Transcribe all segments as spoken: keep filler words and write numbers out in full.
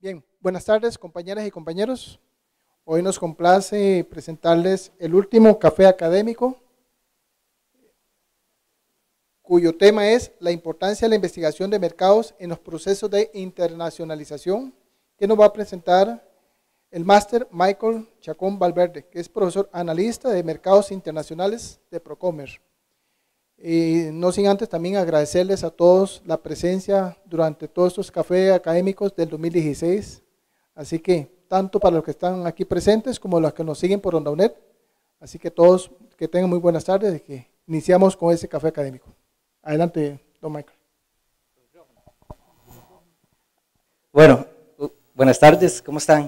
Bien, buenas tardes compañeras y compañeros. Hoy nos complace presentarles el último café académico, cuyo tema es la importancia de la investigación de mercados en los procesos de internacionalización, que nos va a presentar el máster Michael Chacón Valverde, que es profesor analista de mercados internacionales de Procomer. Y no sin antes también agradecerles a todos la presencia durante todos estos cafés académicos del dos mil dieciséis, así que tanto para los que están aquí presentes como los que nos siguen por OndaUNED, así que todos que tengan muy buenas tardes y que iniciamos con ese café académico. Adelante, don Michael. Bueno, buenas tardes, ¿cómo están?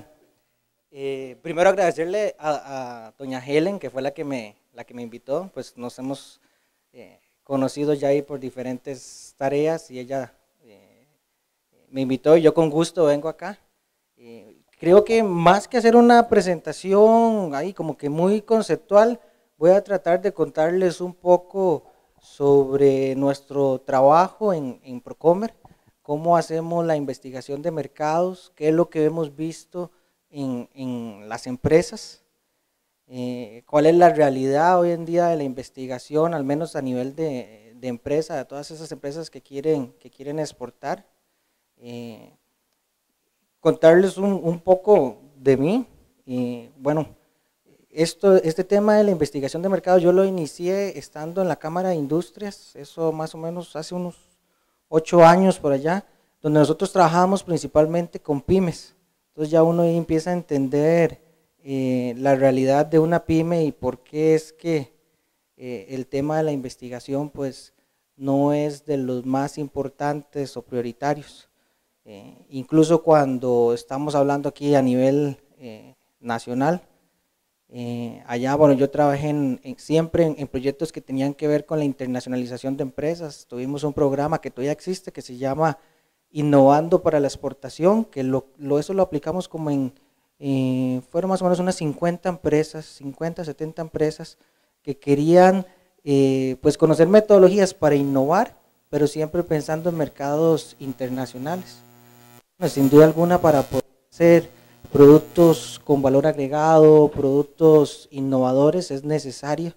Eh, primero agradecerle a, a doña Helen, que fue la que me, la que me invitó, pues nos hemos eh, conocido ya ahí por diferentes tareas y ella eh, me invitó y yo con gusto vengo acá. Eh, creo que más que hacer una presentación ahí como que muy conceptual, voy a tratar de contarles un poco sobre nuestro trabajo en, en Procomer, cómo hacemos la investigación de mercados, qué es lo que hemos visto en, en las empresas, eh, cuál es la realidad hoy en día de la investigación, al menos a nivel de, de empresa, de todas esas empresas que quieren, que quieren exportar, eh, contarles un, un poco de mí. Y bueno, esto, este tema de la investigación de mercado yo lo inicié estando en la Cámara de Industrias, eso más o menos hace unos ocho años por allá, donde nosotros trabajábamos principalmente con pymes. Entonces ya uno ahí empieza a entender eh, la realidad de una pyme y por qué es que eh, el tema de la investigación pues no es de los más importantes o prioritarios. Eh, incluso cuando estamos hablando aquí a nivel eh, nacional, eh, allá, bueno, yo trabajé en, en, siempre en, en proyectos que tenían que ver con la internacionalización de empresas. Tuvimos un programa que todavía existe que se llama Innovando para la Exportación, que lo, lo, eso lo aplicamos como en, eh, fueron más o menos unas cincuenta empresas, cincuenta, setenta empresas que querían eh, pues conocer metodologías para innovar, pero siempre pensando en mercados internacionales. Bueno, sin duda alguna, para poder hacer productos con valor agregado, productos innovadores, es necesaria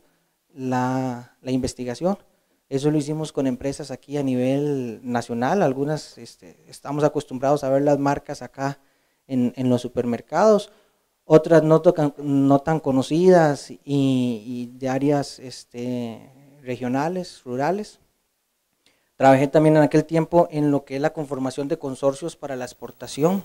la, la investigación. Eso lo hicimos con empresas aquí a nivel nacional, algunas este, estamos acostumbrados a ver las marcas acá en, en los supermercados, otras no, tocan, no tan conocidas y, y de áreas este, regionales, rurales. Trabajé también en aquel tiempo en lo que es la conformación de consorcios para la exportación,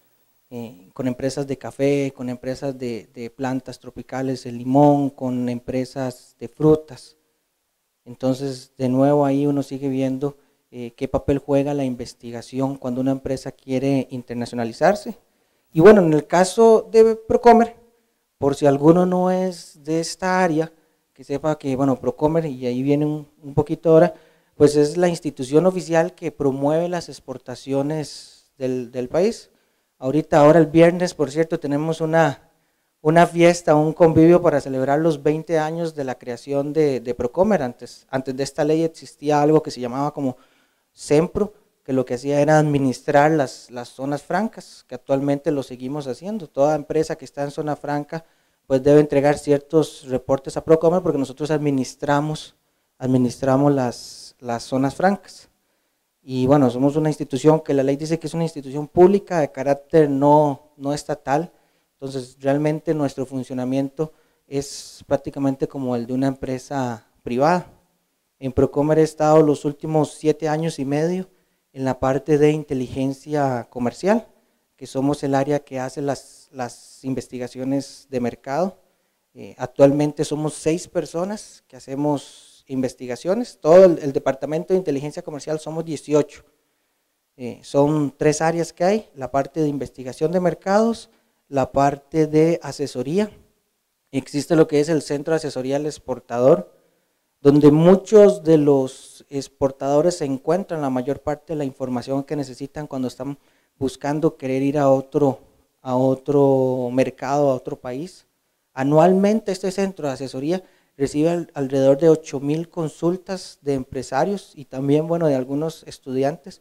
eh, con empresas de café, con empresas de, de plantas tropicales, el limón, con empresas de frutas. Entonces, de nuevo ahí uno sigue viendo eh, qué papel juega la investigación cuando una empresa quiere internacionalizarse. Y bueno, en el caso de Procomer, por si alguno no es de esta área, que sepa que, bueno, Procomer, y ahí viene un, un poquito ahora, pues es la institución oficial que promueve las exportaciones del, del país. Ahorita, ahora el viernes, por cierto, tenemos una, una fiesta, un convivio para celebrar los veinte años de la creación de, de Procomer. Antes, antes de esta ley existía algo que se llamaba como SEMPRO, que lo que hacía era administrar las, las zonas francas, que actualmente lo seguimos haciendo. Toda empresa que está en zona franca pues debe entregar ciertos reportes a Procomer porque nosotros administramos, administramos las, las zonas francas. Y bueno, somos una institución que la ley dice que es una institución pública de carácter no, no estatal, entonces realmente nuestro funcionamiento es prácticamente como el de una empresa privada. En Procomer he estado los últimos siete años y medio en la parte de inteligencia comercial, que somos el área que hace las, las investigaciones de mercado. Eh, actualmente somos seis personas que hacemos investigaciones, todo el, el departamento de inteligencia comercial somos dieciocho. Eh, son tres áreas que hay, la parte de investigación de mercados, la parte de asesoría, existe lo que es el Centro de Asesoría al Exportador, donde muchos de los exportadores se encuentran la mayor parte de la información que necesitan cuando están buscando querer ir a otro, a otro mercado, a otro país. Anualmente este centro de asesoría recibe alrededor de ocho mil consultas de empresarios y también, bueno, de algunos estudiantes.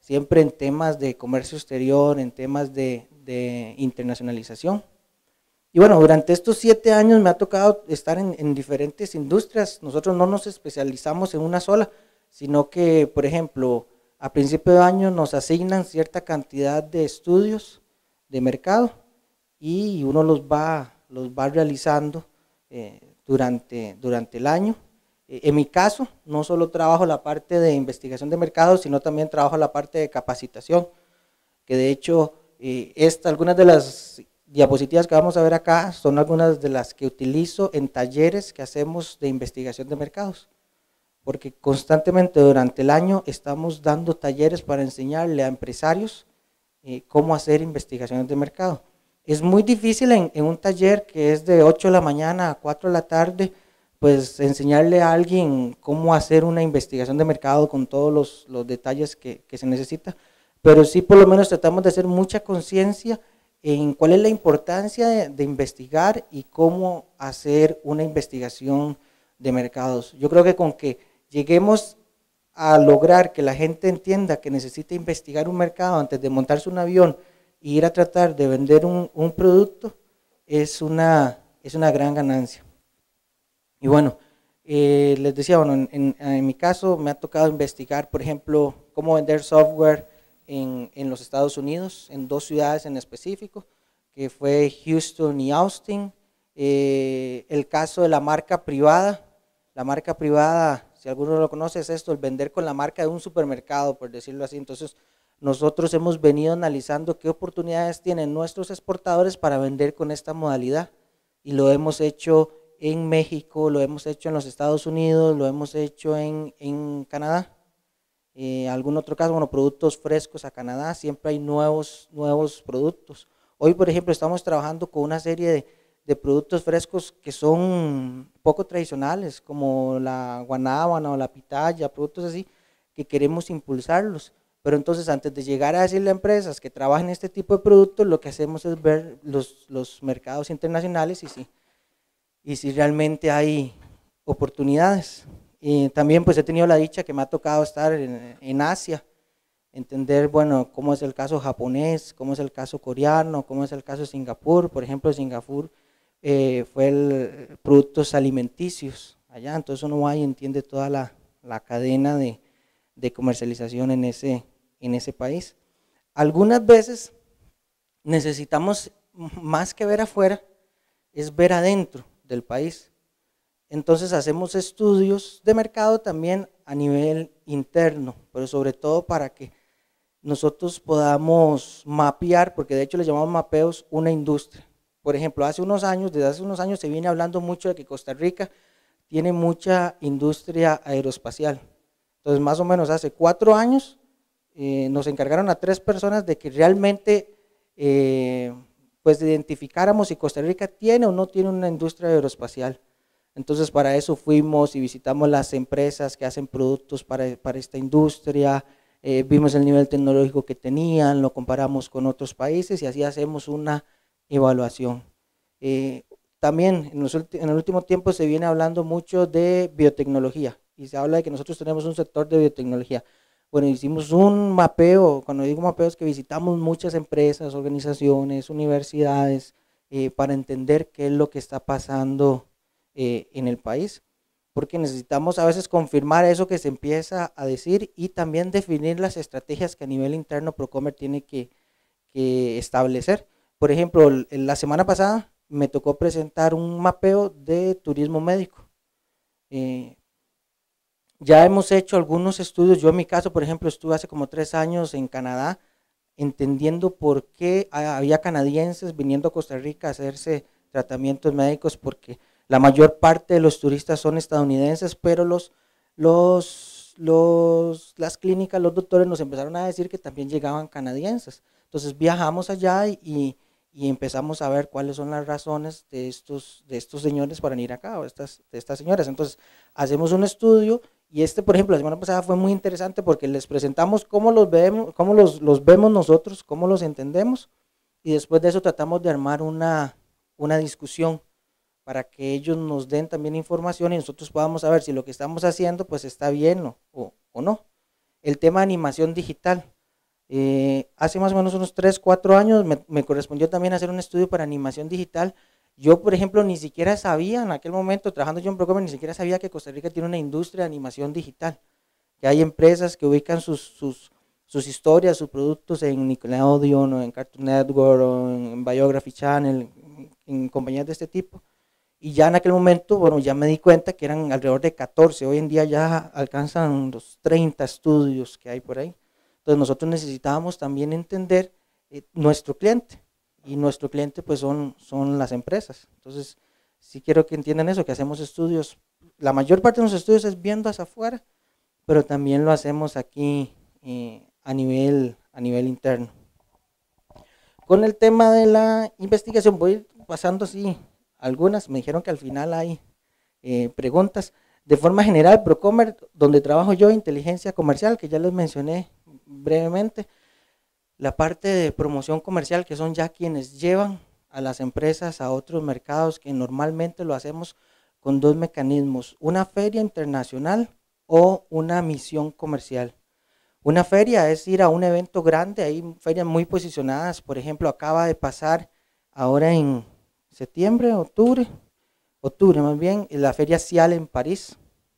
siempre en temas de comercio exterior, en temas de, de internacionalización. Y bueno, durante estos siete años me ha tocado estar en, en diferentes industrias. Nosotros no nos especializamos en una sola, sino que, por ejemplo, a principio de año nos asignan cierta cantidad de estudios de mercado y uno los va, los va realizando eh, durante, durante el año. Eh, en mi caso, no solo trabajo la parte de investigación de mercado, sino también trabajo la parte de capacitación, que de hecho, eh, esta, algunas de las diapositivas que vamos a ver acá son algunas de las que utilizo en talleres que hacemos de investigación de mercados, porque constantemente durante el año estamos dando talleres para enseñarle a empresarios eh, cómo hacer investigaciones de mercado. Es muy difícil en, en un taller que es de ocho de la mañana a cuatro de la tarde, pues enseñarle a alguien cómo hacer una investigación de mercado con todos los, los detalles que, que se necesita, pero sí por lo menos tratamos de hacer mucha conciencia en cuál es la importancia de, de investigar y cómo hacer una investigación de mercados. Yo creo que con que lleguemos a lograr que la gente entienda que necesita investigar un mercado antes de montarse un avión e ir a tratar de vender un, un producto, es una, es una gran ganancia. Y bueno, eh, les decía, bueno, en, en, en mi caso me ha tocado investigar, por ejemplo, cómo vender software En, en los Estados Unidos, en dos ciudades en específico, que fue Houston y Austin. Eh, el caso de la marca privada, la marca privada, si alguno lo conoce, es esto, el vender con la marca de un supermercado, por decirlo así. Entonces, nosotros hemos venido analizando qué oportunidades tienen nuestros exportadores para vender con esta modalidad, y lo hemos hecho en México, lo hemos hecho en los Estados Unidos, lo hemos hecho en, en Canadá. Eh, algún otro caso, bueno, productos frescos a Canadá, siempre hay nuevos, nuevos productos. Hoy, por ejemplo, estamos trabajando con una serie de, de productos frescos que son poco tradicionales, como la guanábana o la pitaya, productos así, que queremos impulsarlos. Pero entonces, antes de llegar a decirle a empresas que trabajen este tipo de productos, lo que hacemos es ver los, los mercados internacionales y si, y si realmente hay oportunidades. Y también pues he tenido la dicha que me ha tocado estar en, en Asia, entender, bueno, cómo es el caso japonés, cómo es el caso coreano, cómo es el caso de Singapur. Por ejemplo, Singapur eh, fue el productos alimenticios allá, entonces uno va y entiende toda la, la cadena de, de comercialización en ese, en ese país. Algunas veces necesitamos, más que ver afuera, es ver adentro del país. Entonces hacemos estudios de mercado también a nivel interno, pero sobre todo para que nosotros podamos mapear, porque de hecho le llamamos mapeos, una industria. Por ejemplo, hace unos años, desde hace unos años se viene hablando mucho de que Costa Rica tiene mucha industria aeroespacial. Entonces más o menos hace cuatro años eh, nos encargaron a tres personas de que realmente eh, pues identificáramos si Costa Rica tiene o no tiene una industria aeroespacial. Entonces para eso fuimos y visitamos las empresas que hacen productos para, para esta industria, eh, vimos el nivel tecnológico que tenían, lo comparamos con otros países y así hacemos una evaluación. Eh, también en, los, en el último tiempo se viene hablando mucho de biotecnología y se habla de que nosotros tenemos un sector de biotecnología. Bueno, hicimos un mapeo, cuando digo mapeo es que visitamos muchas empresas, organizaciones, universidades, eh, para entender qué es lo que está pasando Eh, en el país, porque necesitamos a veces confirmar eso que se empieza a decir y también definir las estrategias que a nivel interno Procomer tiene que, que establecer. Por ejemplo, la semana pasada me tocó presentar un mapeo de turismo médico. Eh, ya hemos hecho algunos estudios, yo en mi caso, por ejemplo, estuve hace como tres años en Canadá, entendiendo por qué había canadienses viniendo a Costa Rica a hacerse tratamientos médicos, porque la mayor parte de los turistas son estadounidenses, pero los, los, los, las clínicas, los doctores nos empezaron a decir que también llegaban canadienses. Entonces viajamos allá y, y empezamos a ver cuáles son las razones de estos, de estos señores para venir acá, o estas, de estas señoras. Entonces hacemos un estudio y este, por ejemplo, la semana pasada fue muy interesante porque les presentamos cómo los vemos, cómo los, los vemos nosotros, cómo los entendemos, y después de eso tratamos de armar una, una discusión para que ellos nos den también información y nosotros podamos saber si lo que estamos haciendo pues está bien o, o, o no. El tema de animación digital, Eh, hace más o menos unos tres, cuatro años me, me correspondió también hacer un estudio para animación digital. Yo, por ejemplo, ni siquiera sabía en aquel momento, trabajando yo en Procomer, ni siquiera sabía que Costa Rica tiene una industria de animación digital, que hay empresas que ubican sus, sus, sus historias, sus productos en Nickelodeon, o en Cartoon Network, o en Biography Channel, en, en compañías de este tipo. Y ya en aquel momento, bueno, ya me di cuenta que eran alrededor de catorce, hoy en día ya alcanzan los treinta estudios que hay por ahí. Entonces nosotros necesitábamos también entender eh, nuestro cliente, y nuestro cliente pues son, son las empresas. Entonces sí quiero que entiendan eso, que hacemos estudios, la mayor parte de los estudios es viendo hacia afuera, pero también lo hacemos aquí eh, a, nivel, a nivel interno. Con el tema de la investigación voy pasando así algunas, me dijeron que al final hay eh, preguntas. De forma general, Procomer, donde trabajo yo, inteligencia comercial, que ya les mencioné brevemente, la parte de promoción comercial, que son ya quienes llevan a las empresas a otros mercados, que normalmente lo hacemos con dos mecanismos, una feria internacional o una misión comercial. Una feria es ir a un evento grande, hay ferias muy posicionadas, por ejemplo, acaba de pasar ahora en septiembre, octubre, octubre más bien, la feria Cial en París,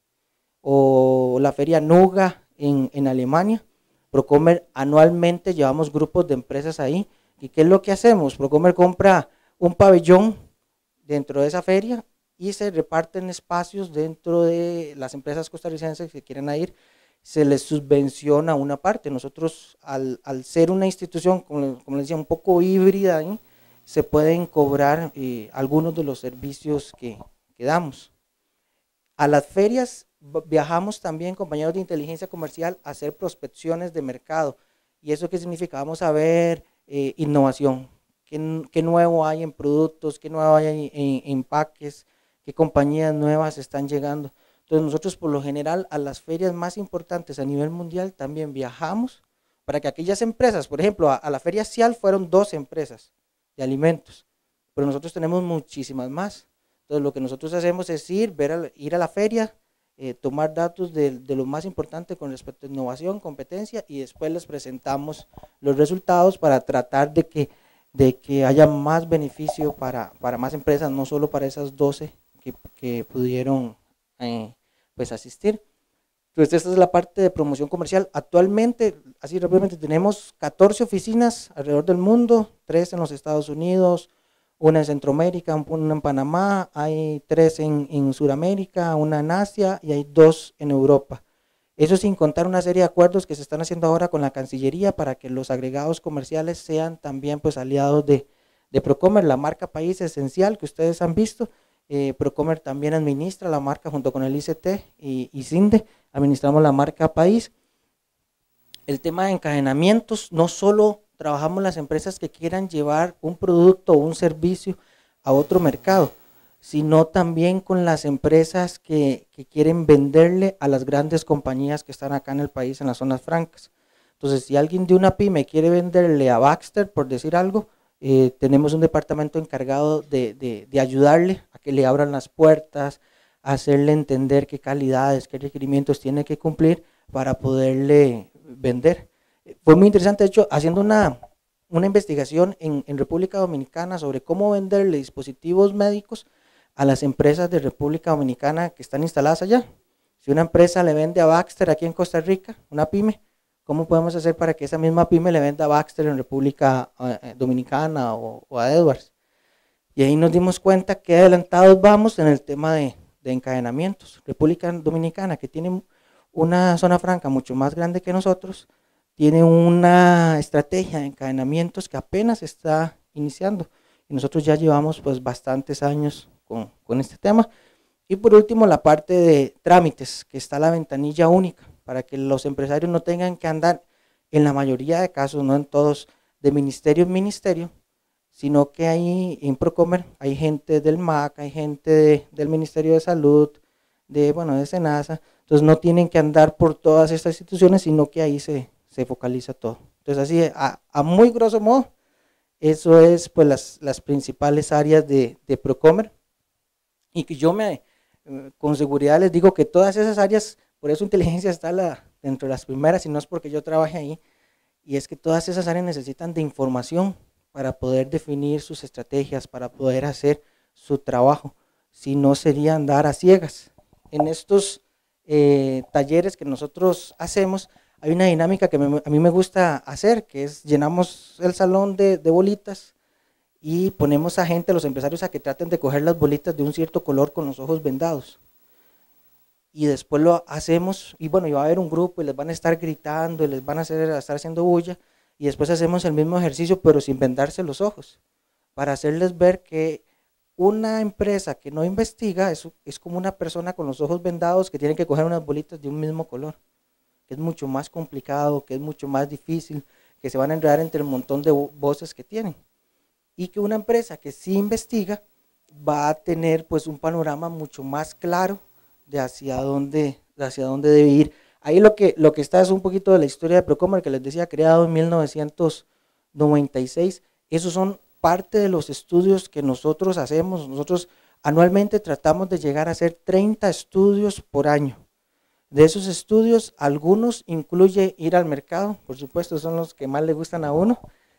o la feria Nuga en, en Alemania. Procomer anualmente llevamos grupos de empresas ahí. ¿Y qué es lo que hacemos? Procomer compra un pabellón dentro de esa feria y se reparten espacios dentro de las empresas costarricenses que quieren ir, se les subvenciona una parte. Nosotros, al, al ser una institución, como, como les decía, un poco híbrida, ¿eh? se pueden cobrar eh, algunos de los servicios que, que damos. A las ferias viajamos también, compañeros de inteligencia comercial, a hacer prospecciones de mercado. ¿Y eso qué significa? Vamos a ver eh, innovación, qué, qué nuevo hay en productos, qué nuevo hay en, en, en empaques, qué compañías nuevas están llegando. Entonces nosotros por lo general a las ferias más importantes a nivel mundial también viajamos para que aquellas empresas, por ejemplo, a, a la feria Cial fueron dos empresas de alimentos, pero nosotros tenemos muchísimas más. Entonces lo que nosotros hacemos es ir, ver a, ir a la feria, eh, tomar datos de, de lo más importante con respecto a innovación, competencia, y después les presentamos los resultados para tratar de que, de que haya más beneficio para, para más empresas, no solo para esas doce que, que pudieron eh, pues asistir. Entonces esta es la parte de promoción comercial. Actualmente, así rápidamente, tenemos catorce oficinas alrededor del mundo, tres en los Estados Unidos, una en Centroamérica, una en Panamá, hay tres en, en Sudamérica, una en Asia y hay dos en Europa. Eso sin contar una serie de acuerdos que se están haciendo ahora con la Cancillería para que los agregados comerciales sean también pues aliados de, de Procomer, la marca país esencial que ustedes han visto. Eh, Procomer también administra la marca junto con el I C T y, y CINDE, administramos la marca país. El tema de encadenamientos, no solo trabajamos las empresas que quieran llevar un producto o un servicio a otro mercado, sino también con las empresas que, que quieren venderle a las grandes compañías que están acá en el país, en las zonas francas. Entonces, si alguien de una pyme quiere venderle a Baxter, por decir algo, eh, tenemos un departamento encargado de, de, de ayudarle a que le abran las puertas, a hacerle entender qué calidades, qué requerimientos tiene que cumplir para poderle vender. Fue muy interesante, de hecho, haciendo una, una investigación en, en República Dominicana sobre cómo venderle dispositivos médicos a las empresas de República Dominicana que están instaladas allá. Si una empresa le vende a Baxter aquí en Costa Rica, una pyme, ¿cómo podemos hacer para que esa misma pyme le venda a Baxter en República eh, Dominicana o, o a Edwards? Y ahí nos dimos cuenta que adelantados vamos en el tema de, de encadenamientos. República Dominicana, que tiene una zona franca mucho más grande que nosotros, tiene una estrategia de encadenamientos que apenas está iniciando. Y nosotros ya llevamos pues bastantes años con, con este tema. Y por último, la parte de trámites, que está la ventanilla única, para que los empresarios no tengan que andar, en la mayoría de casos, no en todos, de ministerio en ministerio, sino que ahí en Procomer hay gente del M A C, hay gente de, del Ministerio de Salud, de, bueno, de SENASA, entonces no tienen que andar por todas estas instituciones, sino que ahí se, se focaliza todo. Entonces así, a, a muy grosso modo, eso es pues las, las principales áreas de, de Procomer, y que yo me, con seguridad les digo que todas esas áreas, por eso inteligencia está la, dentro de las primeras, y no es porque yo trabaje ahí, y es que todas esas áreas necesitan de información para poder definir sus estrategias, para poder hacer su trabajo, si no sería andar a ciegas. En estos eh, talleres que nosotros hacemos, hay una dinámica que me, a mí me gusta hacer, que es llenamos el salón de, de bolitas y ponemos a gente, a los empresarios, a que traten de coger las bolitas de un cierto color con los ojos vendados. Y después lo hacemos, y bueno, y va a haber un grupo y les van a estar gritando, y les van a, hacer, a estar haciendo bulla, y después hacemos el mismo ejercicio, pero sin vendarse los ojos, para hacerles ver que una empresa que no investiga es, es como una persona con los ojos vendados que tiene que coger unas bolitas de un mismo color, que es mucho más complicado, que es mucho más difícil, que se van a enredar entre el montón de voces que tienen. Y que una empresa que sí investiga va a tener pues un panorama mucho más claro de hacia dónde, de hacia dónde debe ir. Ahí lo que, lo que está es un poquito de la historia de Procomer, que les decía, creado en mil novecientos noventa y seis. Esos son parte de los estudios que nosotros hacemos. Nosotros anualmente tratamos de llegar a hacer treinta estudios por año. De esos estudios, algunos incluye ir al mercado, por supuesto, son los que más le gustan a uno,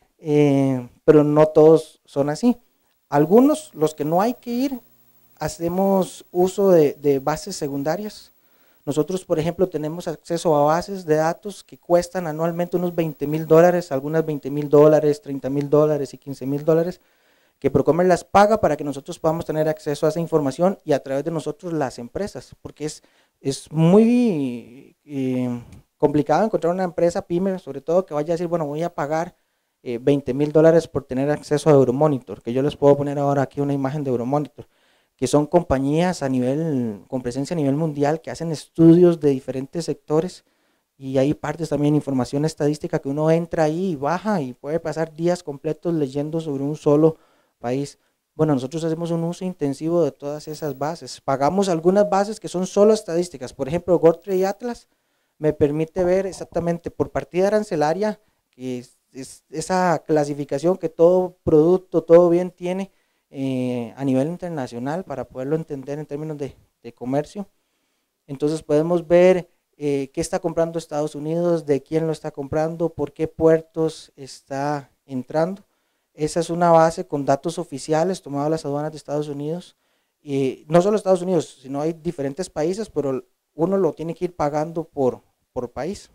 eh, pero no todos son así. Algunos, los que no hay que ir, hacemos uso de, de bases secundarias. Nosotros, por ejemplo, tenemos acceso a bases de datos que cuestan anualmente unos veinte mil dólares, algunas veinte mil dólares, treinta mil dólares y quince mil dólares, que Procomer las paga para que nosotros podamos tener acceso a esa información y a través de nosotros las empresas, porque es, es muy eh, complicado encontrar una empresa pyme, sobre todo que vaya a decir, bueno, voy a pagar eh, veinte mil dólares por tener acceso a Euromonitor, que yo les puedo poner ahora aquí una imagen de Euromonitor, que son compañías a nivel, con presencia a nivel mundial, que hacen estudios de diferentes sectores, y hay partes también, información estadística, que uno entra ahí y baja y puede pasar días completos leyendo sobre un solo país. Bueno, nosotros hacemos un uso intensivo de todas esas bases, pagamos algunas bases que son solo estadísticas, por ejemplo, Gortre y Atlas me permite ver exactamente por partida arancelaria, que es, es esa clasificación que todo producto, todo bien tiene, Eh, a nivel internacional para poderlo entender en términos de, de comercio. Entonces podemos ver eh, qué está comprando Estados Unidos, de quién lo está comprando, por qué puertos está entrando. Esa es una base con datos oficiales tomados de las aduanas de Estados Unidos, y no solo Estados Unidos, sino hay diferentes países, pero uno lo tiene que ir pagando por, por país.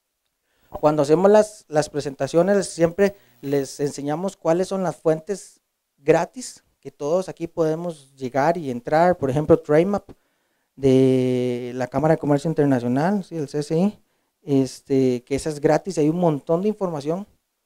Cuando hacemos las, las presentaciones siempre les enseñamos cuáles son las fuentes gratis que todos aquí podemos llegar y entrar, por ejemplo, Trademap de la Cámara de Comercio Internacional, ¿sí? El C C I, este, que esa es gratis, hay un montón de información,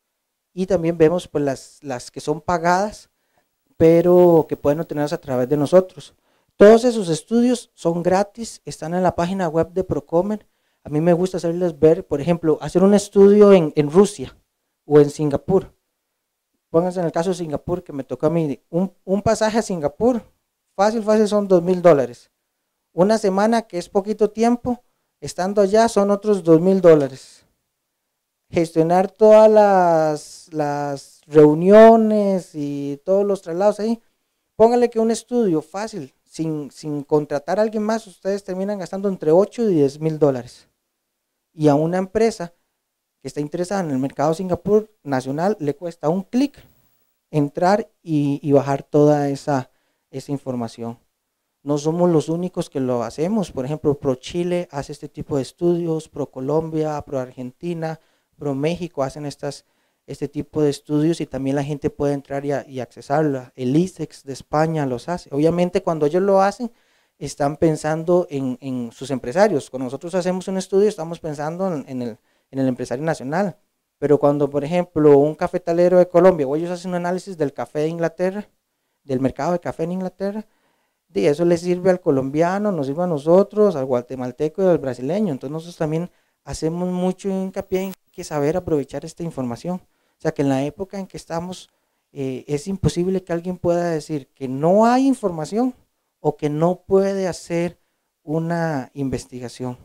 y también vemos pues las, las que son pagadas, pero que pueden obtenerlas a través de nosotros. Todos esos estudios son gratis, están en la página web de Procomer. A mí me gusta hacerles ver, por ejemplo, hacer un estudio en, en Rusia o en Singapur. Pónganse en el caso de Singapur, que me tocó a mí, un, un pasaje a Singapur, fácil, fácil son dos mil dólares. Una semana, que es poquito tiempo, estando allá son otros dos mil dólares. Gestionar todas las, las reuniones y todos los traslados ahí, pónganle que un estudio fácil, sin, sin contratar a alguien más, ustedes terminan gastando entre ocho y diez mil dólares. Y a una empresa que está interesada en el mercado Singapur nacional, le cuesta un clic entrar y, y bajar toda esa, esa información. No somos los únicos que lo hacemos, por ejemplo, ProChile hace este tipo de estudios, ProColombia, ProArgentina, ProMéxico hacen estas, este tipo de estudios, y también la gente puede entrar y, a, y accesarla. El I S E X de España los hace. Obviamente cuando ellos lo hacen, están pensando en, en sus empresarios. Cuando nosotros hacemos un estudio, estamos pensando en, en el en el empresario nacional, pero cuando por ejemplo un cafetalero de Colombia o ellos hacen un análisis del café de Inglaterra, del mercado de café en Inglaterra, de eso le sirve al colombiano, nos sirve a nosotros, al guatemalteco y al brasileño. Entonces nosotros también hacemos mucho hincapié en que saber aprovechar esta información, o sea que en la época en que estamos eh, es imposible que alguien pueda decir que no hay información o que no puede hacer una investigación.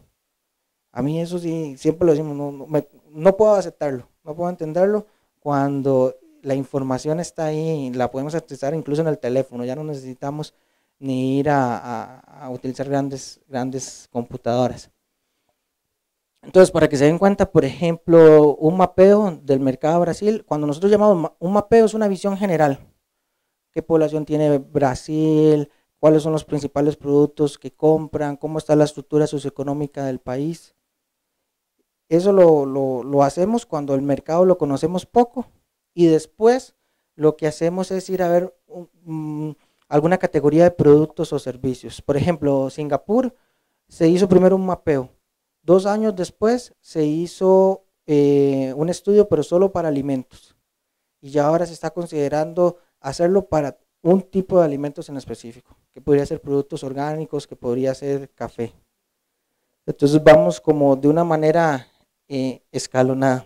A mí eso sí, siempre lo decimos, no, no, me, no puedo aceptarlo, no puedo entenderlo cuando la información está ahí, la podemos accesar incluso en el teléfono, ya no necesitamos ni ir a, a, a utilizar grandes, grandes computadoras. Entonces, para que se den cuenta, por ejemplo, un mapeo del mercado de Brasil, cuando nosotros llamamos un mapeo es una visión general. ¿Qué población tiene Brasil? ¿Cuáles son los principales productos que compran? ¿Cómo está la estructura socioeconómica del país? Eso lo, lo, lo hacemos cuando el mercado lo conocemos poco y después lo que hacemos es ir a ver um, alguna categoría de productos o servicios. Por ejemplo, Singapur se hizo primero un mapeo. Dos años después se hizo eh, un estudio, pero solo para alimentos. Y ya ahora se está considerando hacerlo para un tipo de alimentos en específico, que podría ser productos orgánicos, que podría ser café. Entonces vamos como de una manera eh, escalonada.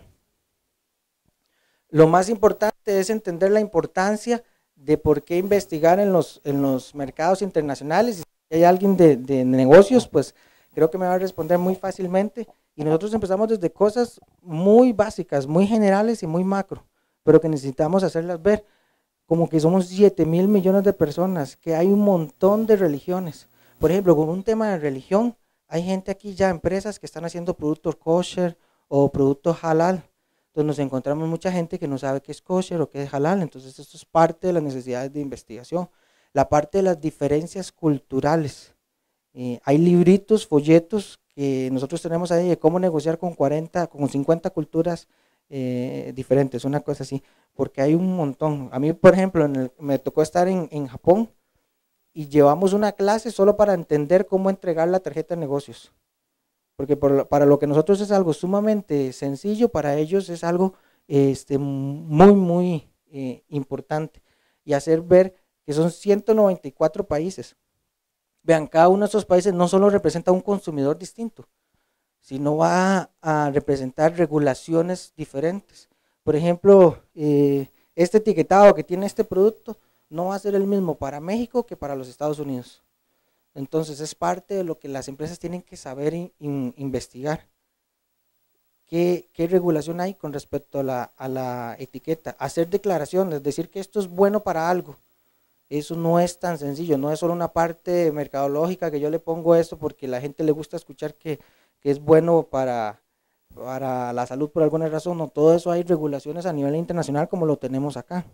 Lo más importante es entender la importancia de por qué investigar en los, en los mercados internacionales. Si hay alguien de, de negocios, pues creo que me va a responder muy fácilmente. Y nosotros empezamos desde cosas muy básicas, muy generales y muy macro, pero que necesitamos hacerlas ver, como que somos siete mil millones de personas, que hay un montón de religiones. Por ejemplo, con un tema de religión, hay gente aquí ya, empresas que están haciendo productos kosher o productos halal. Entonces nos encontramos mucha gente que no sabe qué es kosher o qué es halal. Entonces esto es parte de las necesidades de investigación. La parte de las diferencias culturales. Eh, hay libritos, folletos que nosotros tenemos ahí de cómo negociar con cuarenta, con cincuenta culturas eh, diferentes, una cosa así, porque hay un montón. A mí, por ejemplo, en el, me tocó estar en, en Japón y llevamos una clase solo para entender cómo entregar la tarjeta de negocios. Porque por, para lo que nosotros es algo sumamente sencillo, para ellos es algo este, muy, muy eh, importante. Y hacer ver que son ciento noventa y cuatro países. Vean, cada uno de esos países no solo representa un consumidor distinto, sino va a representar regulaciones diferentes. Por ejemplo, eh, este etiquetado que tiene este producto no va a ser el mismo para México que para los Estados Unidos. Entonces es parte de lo que las empresas tienen que saber in, in, investigar. ¿Qué, ¿Qué regulación hay con respecto a la, a la etiqueta? Hacer declaraciones, decir que esto es bueno para algo. Eso no es tan sencillo, no es solo una parte mercadológica que yo le pongo esto porque a la gente le gusta escuchar que, que es bueno para, para la salud por alguna razón. No, todo eso hay regulaciones a nivel internacional como lo tenemos acá.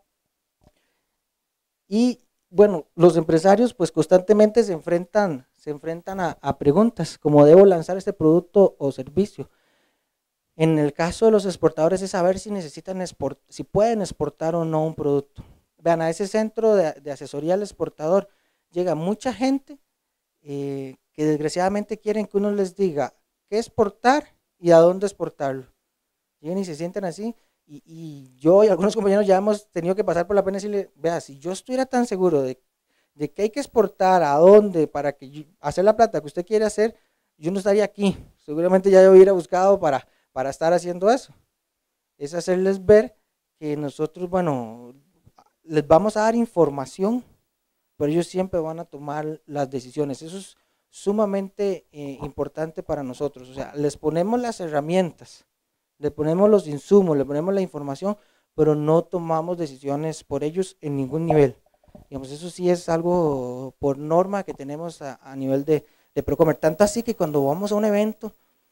Y bueno, los empresarios pues constantemente se enfrentan, se enfrentan a, a preguntas como debo lanzar este producto o servicio. En el caso de los exportadores es saber si necesitan export, si pueden exportar o no un producto. Vean, a ese centro de, de asesoría al exportador llega mucha gente eh, que desgraciadamente quieren que uno les diga qué exportar y a dónde exportarlo. Llegan y se sientan así. Y, y yo y algunos compañeros ya hemos tenido que pasar por la pena y decirle, vea, si yo estuviera tan seguro de, de que hay que exportar, a dónde, para que yo, hacer la plata que usted quiere hacer, yo no estaría aquí. Seguramente ya yo hubiera buscado para, para estar haciendo eso. Es hacerles ver que nosotros, bueno, les vamos a dar información, pero ellos siempre van a tomar las decisiones. Eso es sumamente eh, importante para nosotros. O sea, les ponemos las herramientas, le ponemos los insumos, le ponemos la información, pero no tomamos decisiones por ellos en ningún nivel. Digamos, eso sí es algo por norma que tenemos a, a nivel de, de Procomer. Tanto así que cuando vamos a un evento,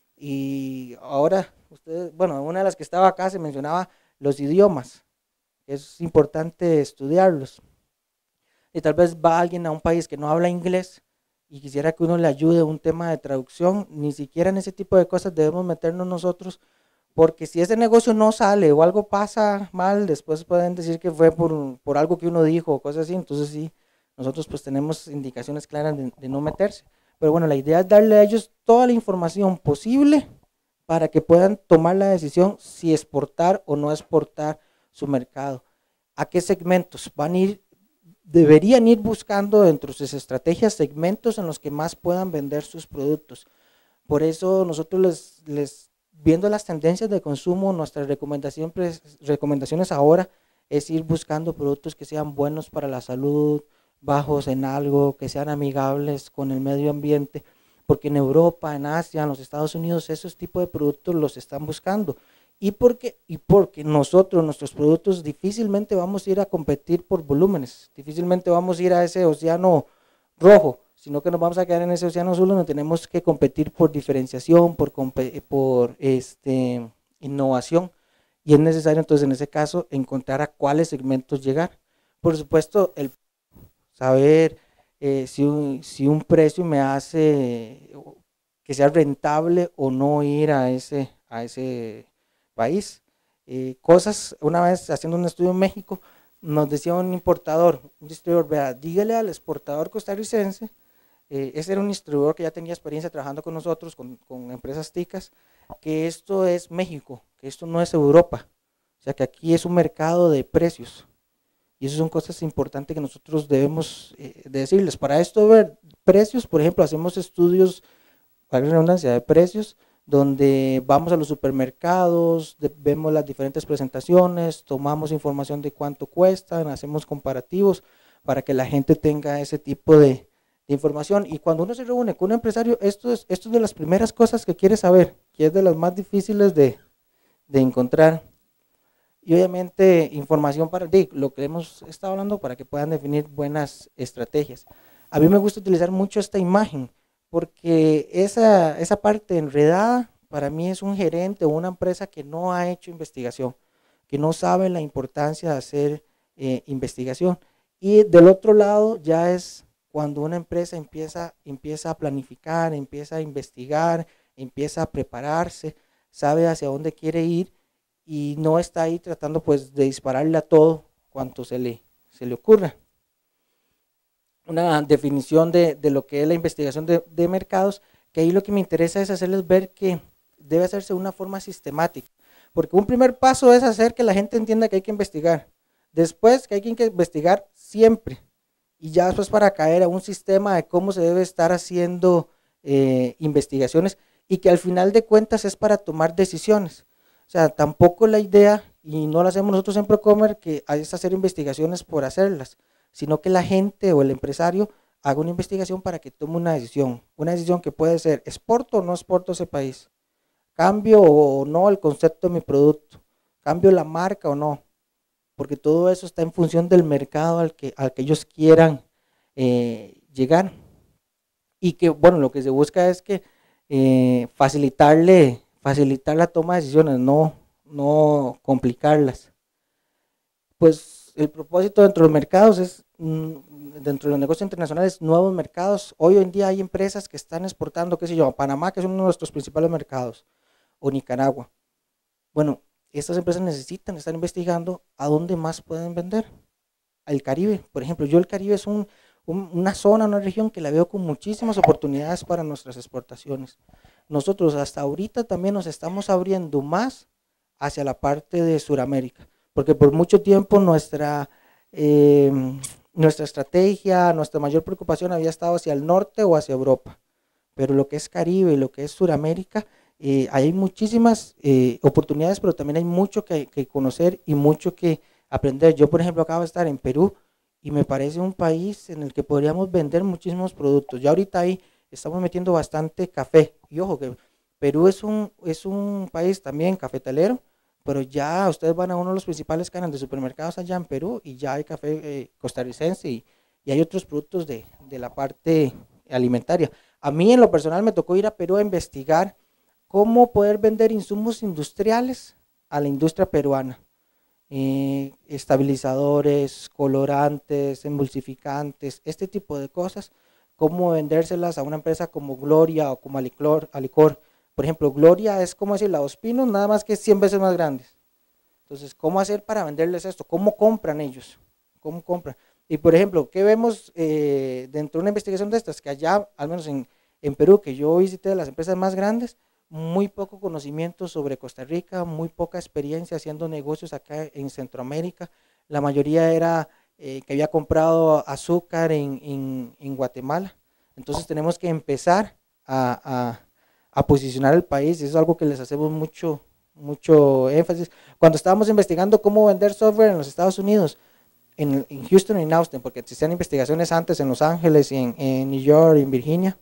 y ahora, ustedes, bueno, una de las que estaba acá se mencionaba los idiomas. Es importante estudiarlos. Y tal vez va alguien a un país que no habla inglés y quisiera que uno le ayude a un tema de traducción. Ni siquiera en ese tipo de cosas debemos meternos nosotros, porque si ese negocio no sale o algo pasa mal, después pueden decir que fue por, por algo que uno dijo o cosas así. Entonces sí, nosotros pues tenemos indicaciones claras de, de no meterse. Pero bueno, la idea es darle a ellos toda la información posible para que puedan tomar la decisión si exportar o no exportar su mercado. ¿A qué segmentos van a ir? Deberían ir buscando dentro de sus estrategias segmentos en los que más puedan vender sus productos. Por eso nosotros les, les viendo las tendencias de consumo, nuestras recomendación, recomendaciones ahora es ir buscando productos que sean buenos para la salud, bajos en algo, que sean amigables con el medio ambiente, porque en Europa, en Asia, en los Estados Unidos, esos tipos de productos los están buscando. Y porque, y porque nosotros, nuestros productos, difícilmente vamos a ir a competir por volúmenes, difícilmente vamos a ir a ese océano rojo, sino que nos vamos a quedar en ese océano azul donde tenemos que competir por diferenciación, por, por este, innovación, y es necesario entonces en ese caso encontrar a cuáles segmentos llegar. Por supuesto, el saber eh, si, un, si un precio me hace que sea rentable o no ir a ese, a ese país. Eh, cosas, una vez haciendo un estudio en México, nos decía un importador, un distribuidor, vea, dígale al exportador costarricense, eh, ese era un distribuidor que ya tenía experiencia trabajando con nosotros, con, con empresas ticas, que esto es México, que esto no es Europa, o sea que aquí es un mercado de precios, y eso son cosas importantes que nosotros debemos eh, decirles. Para esto ver precios, por ejemplo, hacemos estudios, para la redundancia, de precios, donde vamos a los supermercados, de, vemos las diferentes presentaciones, tomamos información de cuánto cuestan, hacemos comparativos para que la gente tenga ese tipo de, de información. Y cuando uno se reúne con un empresario, esto es, esto es de las primeras cosas que quiere saber, que es de las más difíciles de, de encontrar. Y obviamente información para de, lo que hemos estado hablando para que puedan definir buenas estrategias. A mí me gusta utilizar mucho esta imagen, porque esa, esa parte enredada para mí es un gerente o una empresa que no ha hecho investigación, que no sabe la importancia de hacer eh, investigación. Y del otro lado ya es cuando una empresa empieza, empieza a planificar, empieza a investigar, empieza a prepararse, sabe hacia dónde quiere ir y no está ahí tratando pues de dispararle a todo cuanto se le, se le ocurra. Una definición de, de lo que es la investigación de, de mercados, que ahí lo que me interesa es hacerles ver que debe hacerse de una forma sistemática, porque un primer paso es hacer que la gente entienda que hay que investigar, después que hay que investigar siempre, y ya después para caer a un sistema de cómo se debe estar haciendo eh, investigaciones, y que al final de cuentas es para tomar decisiones. O sea, tampoco la idea, y no lo hacemos nosotros en Procomer, que es hacer investigaciones por hacerlas, sino que la gente o el empresario haga una investigación para que tome una decisión, una decisión que puede ser, ¿exporto o no exporto a ese país? ¿Cambio o no el concepto de mi producto? ¿Cambio la marca o no? Porque todo eso está en función del mercado al que, al que ellos quieran eh, llegar. Y que, bueno, lo que se busca es que eh, facilitarle, facilitar la toma de decisiones, no, no complicarlas. Pues el propósito dentro de los mercados es, dentro de los negocios internacionales, nuevos mercados. Hoy en día hay empresas que están exportando, qué sé yo, a Panamá, que es uno de nuestros principales mercados, o Nicaragua. Bueno, estas empresas necesitan estar investigando a dónde más pueden vender. Al Caribe, por ejemplo, yo el Caribe es un, un, una zona, una región que la veo con muchísimas oportunidades para nuestras exportaciones. Nosotros hasta ahorita también nos estamos abriendo más hacia la parte de Sudamérica, porque por mucho tiempo nuestra, eh, nuestra estrategia, nuestra mayor preocupación había estado hacia el norte o hacia Europa, pero lo que es Caribe y lo que es Sudamérica, eh, hay muchísimas eh, oportunidades, pero también hay mucho que, que conocer y mucho que aprender. Yo, por ejemplo, acabo de estar en Perú y me parece un país en el que podríamos vender muchísimos productos. Ya ahorita ahí estamos metiendo bastante café, y ojo que Perú es un, es un país también cafetalero, pero ya ustedes van a uno de los principales canales de supermercados allá en Perú y ya hay café eh, costarricense y, y hay otros productos de, de la parte alimentaria. A mí en lo personal me tocó ir a Perú a investigar cómo poder vender insumos industriales a la industria peruana. Eh, estabilizadores, colorantes, emulsificantes, este tipo de cosas, cómo vendérselas a una empresa como Gloria o como Alicor, Alicor. Por ejemplo, Gloria es como decir la Dos Pinos, nada más que cien veces más grandes. Entonces, ¿cómo hacer para venderles esto? ¿Cómo compran ellos? ¿Cómo compran? Y por ejemplo, ¿qué vemos eh, dentro de una investigación de estas? Que allá, al menos en, en Perú, que yo visité las empresas más grandes, muy poco conocimiento sobre Costa Rica, muy poca experiencia haciendo negocios acá en Centroamérica. La mayoría era eh, que había comprado azúcar en, en, en Guatemala. Entonces tenemos que empezar a, a, a posicionar el país, y eso es algo que les hacemos mucho, mucho énfasis. Cuando estábamos investigando cómo vender software en los Estados Unidos, en, en Houston y en Austin, porque existían investigaciones antes en Los Ángeles y en, en New York y en Virginia,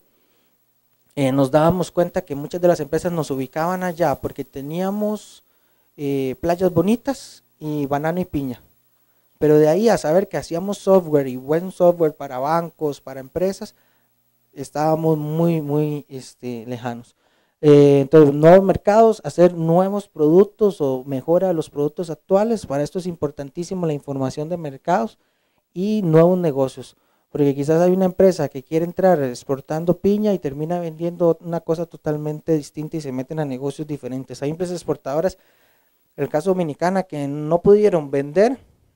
Eh, nos dábamos cuenta que muchas de las empresas nos ubicaban allá porque teníamos eh, playas bonitas y banano y piña, pero de ahí a saber que hacíamos software y buen software para bancos, para empresas, estábamos muy, muy este, lejanos. Eh, entonces, nuevos mercados, hacer nuevos productos o mejora de los productos actuales. Para esto es importantísimo la información de mercados y nuevos negocios. Porque quizás hay una empresa que quiere entrar exportando piña y termina vendiendo una cosa totalmente distinta y se meten a negocios diferentes. Hay empresas exportadoras, el caso Dominicana, que no pudieron vender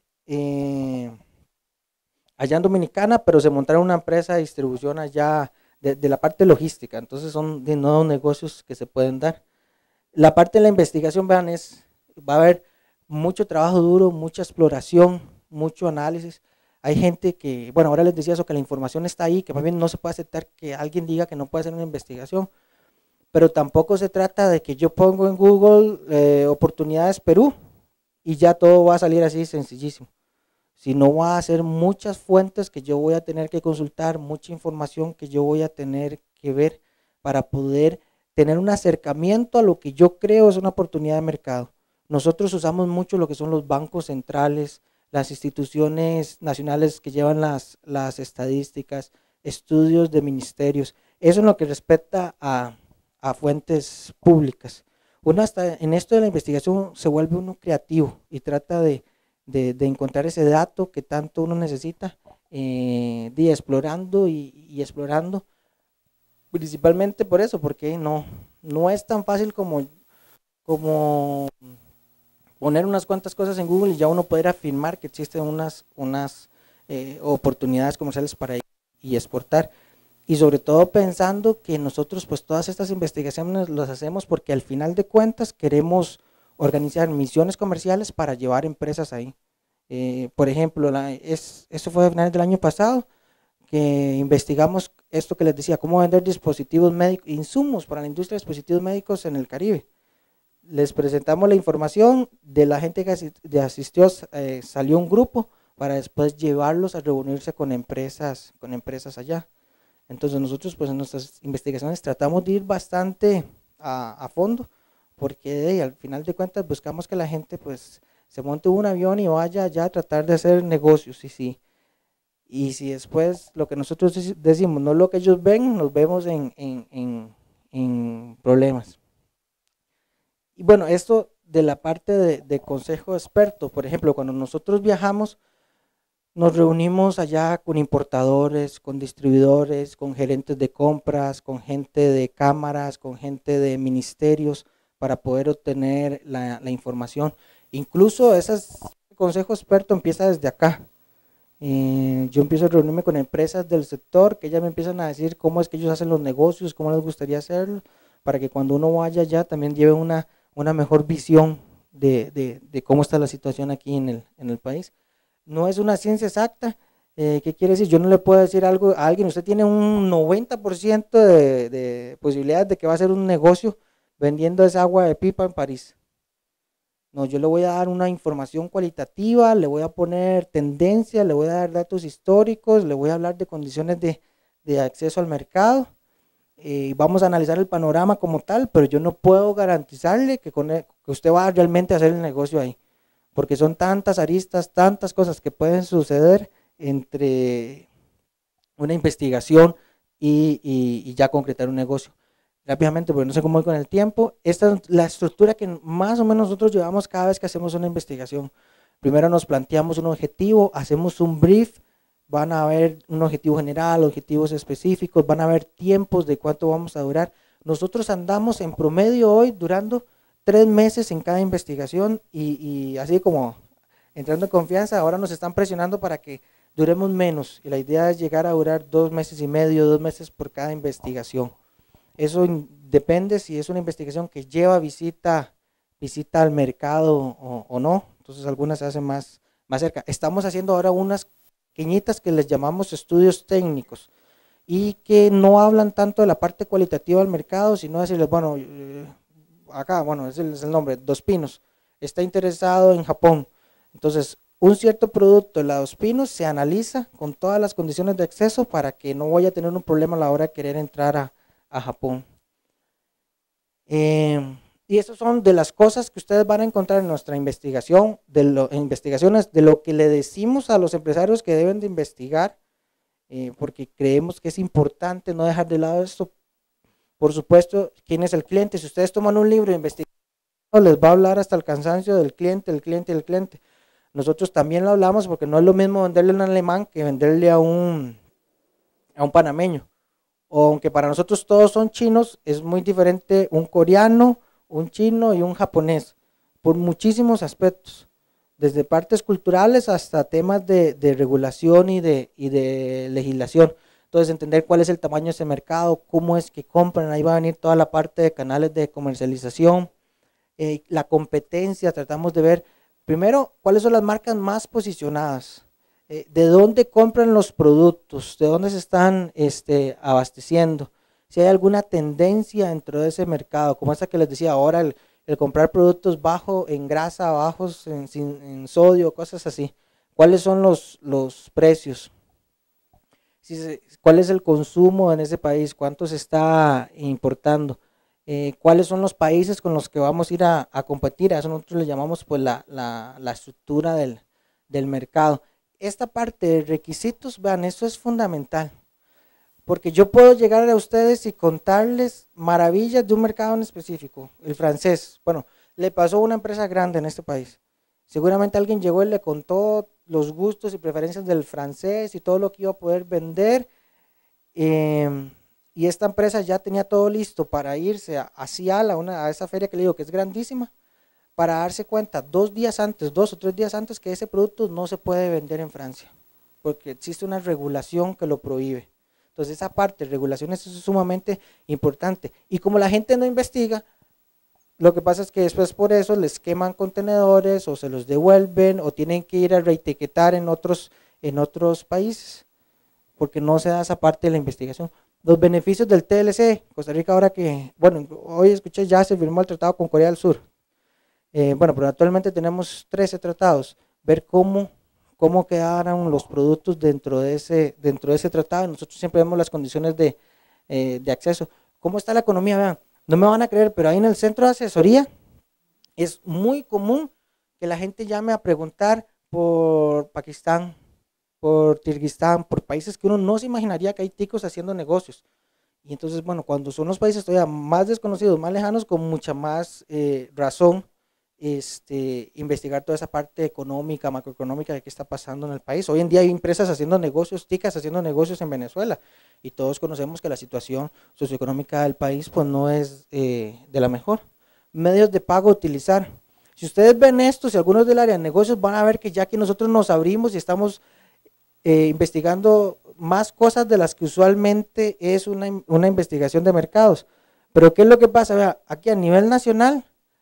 eh, allá en Dominicana, pero se montaron una empresa de distribución allá de, de la parte logística. Entonces son de nuevos negocios que se pueden dar. La parte de la investigación, vean, es, va a haber mucho trabajo duro, mucha exploración, mucho análisis. Hay gente que, bueno, ahora les decía eso, que la información está ahí, que más bien no se puede aceptar que alguien diga que no puede hacer una investigación, pero tampoco se trata de que yo pongo en Google eh, oportunidades Perú y ya todo va a salir así sencillísimo. Si no, va a ser muchas fuentes que yo voy a tener que consultar, mucha información que yo voy a tener que ver para poder tener un acercamiento a lo que yo creo es una oportunidad de mercado. Nosotros usamos mucho lo que son los bancos centrales, las instituciones nacionales que llevan las, las estadísticas, estudios de ministerios. Eso en lo que respecta a, a fuentes públicas. Uno hasta en esto de la investigación se vuelve uno creativo y trata de De, de encontrar ese dato que tanto uno necesita, eh, de explorando y, y explorando, principalmente por eso, porque no, no es tan fácil como, como poner unas cuantas cosas en Google y ya uno poder afirmar que existen unas, unas eh, oportunidades comerciales para ir y exportar. Y sobre todo pensando que nosotros pues todas estas investigaciones las hacemos porque al final de cuentas queremos organizar misiones comerciales para llevar empresas ahí. Eh, por ejemplo, la, es, eso fue a finales del año pasado, que investigamos esto que les decía, cómo vender dispositivos médicos, insumos para la industria de dispositivos médicos en el Caribe. Les presentamos la información, de la gente que asistió eh, salió un grupo para después llevarlos a reunirse con empresas, con empresas allá. Entonces nosotros pues en nuestras investigaciones tratamos de ir bastante a, a fondo, porque de, al final de cuentas buscamos que la gente pues se monte un avión y vaya allá a tratar de hacer negocios, y sí, y si después lo que nosotros decimos no es lo que ellos ven, nos vemos en, en, en, en problemas. Y bueno, esto de la parte de, de consejo experto, por ejemplo, cuando nosotros viajamos, nos reunimos allá con importadores, con distribuidores, con gerentes de compras, con gente de cámaras, con gente de ministerios, para poder obtener la, la información. Incluso ese consejo experto empieza desde acá. Eh, yo empiezo a reunirme con empresas del sector que ellas me empiezan a decir cómo es que ellos hacen los negocios, cómo les gustaría hacerlo, para que cuando uno vaya allá también lleve una, una mejor visión de, de, de cómo está la situación aquí en el, en el país. No es una ciencia exacta. Eh, ¿Qué quiere decir? Yo no le puedo decir algo a alguien, usted tiene un noventa por ciento de, de posibilidades de que va a hacer un negocio vendiendo esa agua de pipa en París. No, yo le voy a dar una información cualitativa, le voy a poner tendencia, le voy a dar datos históricos, le voy a hablar de condiciones de, de acceso al mercado, eh, vamos a analizar el panorama como tal, pero yo no puedo garantizarle que, con el, que usted va realmente a hacer el negocio ahí, porque son tantas aristas, tantas cosas que pueden suceder entre una investigación y, y, y ya concretar un negocio. Rápidamente, porque no sé cómo voy con el tiempo, esta es la estructura que más o menos nosotros llevamos cada vez que hacemos una investigación. Primero nos planteamos un objetivo, hacemos un brief, van a haber un objetivo general, objetivos específicos, van a haber tiempos de cuánto vamos a durar. Nosotros andamos en promedio hoy durando tres meses en cada investigación y, y así como entrando en confianza, ahora nos están presionando para que duremos menos y la idea es llegar a durar dos meses y medio, dos meses por cada investigación. Eso depende si es una investigación que lleva visita, visita al mercado o, o no, entonces algunas se hacen más, más cerca. Estamos haciendo ahora unas pequeñitas que les llamamos estudios técnicos y que no hablan tanto de la parte cualitativa del mercado, sino decirles, bueno, eh, acá, bueno, ese es el nombre, Dos Pinos, está interesado en Japón, entonces un cierto producto de la Dos Pinos se analiza con todas las condiciones de acceso para que no vaya a tener un problema a la hora de querer entrar a a Japón. Eh, y esas son de las cosas que ustedes van a encontrar en nuestra investigación, de lo, en investigaciones, de lo que le decimos a los empresarios que deben de investigar eh, porque creemos que es importante no dejar de lado esto. Por supuesto, ¿quién es el cliente? Si ustedes toman un libro de investigación, les va a hablar hasta el cansancio del cliente, el cliente, el cliente. Nosotros también lo hablamos porque no es lo mismo venderle a un alemán que venderle a un, a un panameño. O aunque para nosotros todos son chinos, es muy diferente un coreano, un chino y un japonés, por muchísimos aspectos, desde partes culturales hasta temas de, de regulación y de, y de legislación. Entonces, entender cuál es el tamaño de ese mercado, cómo es que compran, ahí va a venir toda la parte de canales de comercialización, eh, la competencia, tratamos de ver, primero, cuáles son las marcas más posicionadas, eh, de dónde compran los productos, de dónde se están este, abasteciendo, si hay alguna tendencia dentro de ese mercado, como esta que les decía ahora, el, el comprar productos bajos en grasa, bajos en, en sodio, cosas así, cuáles son los, los precios, si se, cuál es el consumo en ese país, cuánto se está importando, eh, cuáles son los países con los que vamos a ir a, a competir, a eso nosotros le llamamos pues la, la, la estructura del, del mercado. Esta parte de requisitos, vean, eso es fundamental, porque yo puedo llegar a ustedes y contarles maravillas de un mercado en específico, el francés. Bueno, le pasó a una empresa grande en este país, seguramente alguien llegó y le contó los gustos y preferencias del francés y todo lo que iba a poder vender, eh, y esta empresa ya tenía todo listo para irse a, a Cial, a, una, a esa feria que le digo que es grandísima, para darse cuenta dos días antes, dos o tres días antes, que ese producto no se puede vender en Francia, porque existe una regulación que lo prohíbe. Entonces esa parte de regulaciones es sumamente importante, y como la gente no investiga, lo que pasa es que después por eso les queman contenedores o se los devuelven o tienen que ir a reetiquetar en otros, en otros países, porque no se da esa parte de la investigación. Los beneficios del T L C, Costa Rica ahora que, bueno, hoy escuché ya se firmó el tratado con Corea del Sur, eh, bueno, pero actualmente tenemos trece tratados, ver cómo, cómo quedaron los productos dentro de ese, dentro de ese tratado, nosotros siempre vemos las condiciones de, eh, de acceso. ¿Cómo está la economía? Vean, no me van a creer, pero ahí en el centro de asesoría es muy común que la gente llame a preguntar por Pakistán, por Kirguistán, por países que uno no se imaginaría que hay ticos haciendo negocios. Y entonces, bueno, cuando son los países todavía más desconocidos, más lejanos, con mucha más eh, razón, este, investigar toda esa parte económica, macroeconómica de qué está pasando en el país. Hoy en día hay empresas haciendo negocios, ticas haciendo negocios en Venezuela, y todos conocemos que la situación socioeconómica del país pues no es eh, de la mejor. Medios de pago a utilizar. Si ustedes ven esto, si algunos del área de negocios van a ver que ya que nosotros nos abrimos y estamos eh, investigando más cosas de las que usualmente es una, una investigación de mercados. Pero ¿qué es lo que pasa? Vea, aquí a nivel nacional,